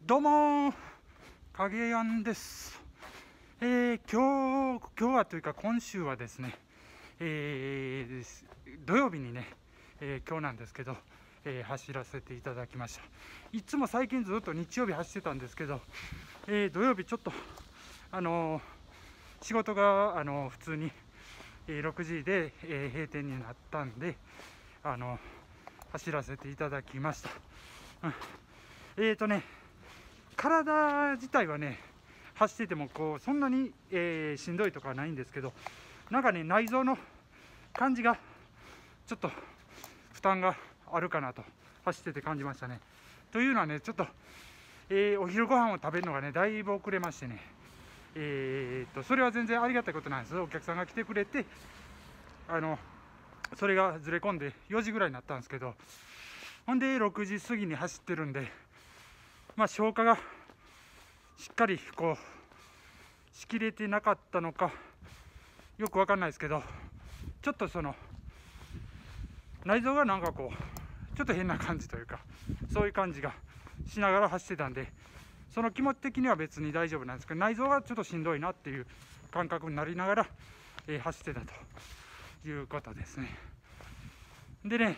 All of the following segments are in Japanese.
どうも影やんです。今日はというか今週はですね、土曜日にね、今日なんですけど、走らせていただきました。いつも最近ずっと日曜日走ってたんですけど、土曜日ちょっと仕事が普通に、6時で、閉店になったんで走らせていただきました。体自体はね走っててもそんなに、しんどいとかはないんですけど、なんかね内臓の感じがちょっと負担があるかなと走ってて感じましたね。というのはねちょっと、お昼ご飯を食べるのがねだいぶ遅れましてね、それは全然ありがたいことなんです。お客さんが来てくれてそれがずれ込んで4時ぐらいになったんですけど、ほんで6時過ぎに走ってるんで、消化がしっかりしきれてなかったのかよく分かんないですけど、ちょっと内臓がなんかちょっと変な感じというか、そういう感じがしながら走ってたんで、その気持ち的には別に大丈夫なんですけど、内臓がちょっとしんどいなっていう感覚になりながら、走ってたということですね。でね、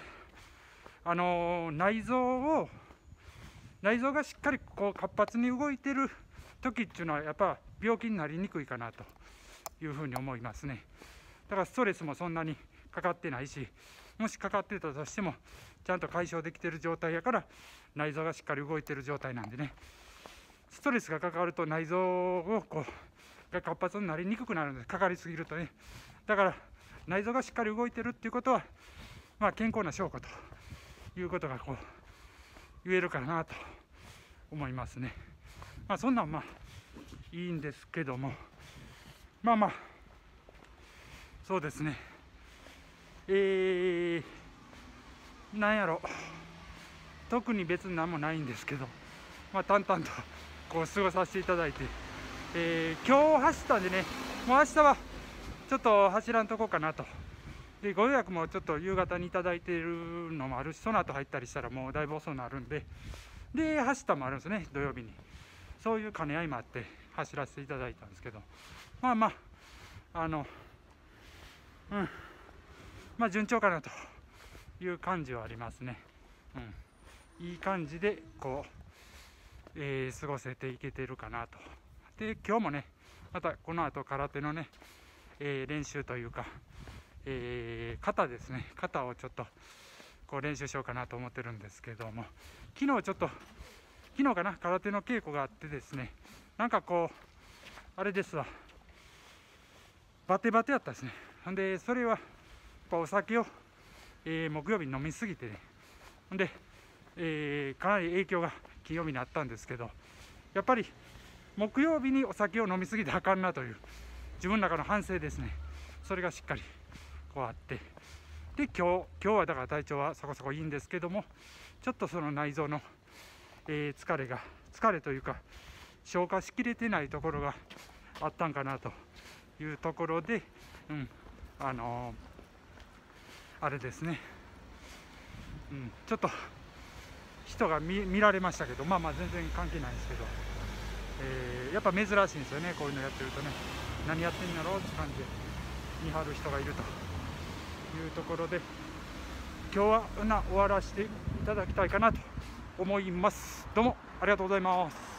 内臓がしっかり活発に動いてる時っていうのはやっぱ病気になりにくいかなというふうに思いますね。だからストレスもそんなにかかってないし、もしかかってたとしてもちゃんと解消できてる状態やから内臓がしっかり動いてる状態なんでね、ストレスがかかると内臓をが活発になりにくくなるんです。かかりすぎるとね。だから内臓がしっかり動いてるっていうことは健康な証拠ということが言えるかなと思いますね。そんなんいいんですけども、そうですね、なんやろ、特に別に何もないんですけど、淡々と過ごさせていただいて、今日走ったんでね、もう明日はちょっと走らんとこうかなと。でご予約もちょっと夕方にいただいているのもあるし、その後入ったりしたらもうだいぶ遅くなるんで、走ったもあるんですね、土曜日に。そういう兼ね合いもあって走らせていただいたんですけど、順調かなという感じはありますね。いい感じで過ごせていけてるかなと。で今日もねまたこの後空手のね、練習というか、肩ですね、肩をちょっと練習しようかなと思ってるんですけども、昨日かな、空手の稽古があってですね、なんかあれですわ、バテバテやったですね。ほんでそれはお酒を、木曜日に飲みすぎてね、ほんで、かなり影響が金曜日にあったんですけど、やっぱり木曜日にお酒を飲みすぎてあかんなという自分の中の反省ですね。それがしっかりあって、で今日はだから体調はそこそこいいんですけども、ちょっとその内臓の、疲れというか消化しきれてないところがあったんかなというところで、あれですね、ちょっと人が見られましたけど、全然関係ないんですけど、やっぱ珍しいんですよね、こういうのやってるとね。何やってんやろうって感じで見張る人がいるというところで、今日は終わらせていただきたいかなと思います。どうもありがとうございます。